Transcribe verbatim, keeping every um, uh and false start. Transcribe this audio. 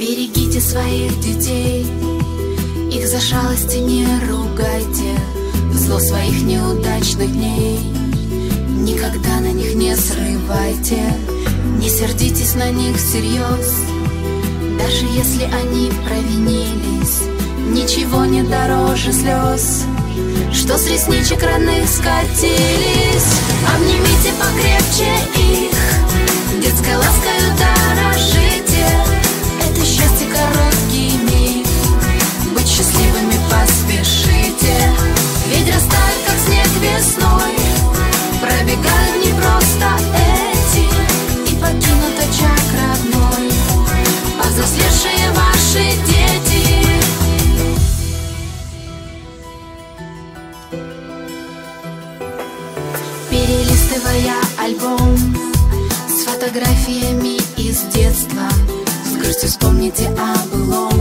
Берегите своих детей, их за шалости не ругайте, в зло своих неудачных дней никогда на них не срывайте. Не сердитесь на них всерьез, даже если они провинились. Ничего не дороже слез, что с ресничек родных скатились. Обнимите покрепче их, детской ласкою дорожите. Это счастье короткий миг, быть счастливыми поспешите. Ведь растают, как снег весной, пробегают не просто эти и покинут очаг родной повзрослевшие ваши дети. Перелистывая альбом с фотографиями из детства, с грустью вспомните о былом.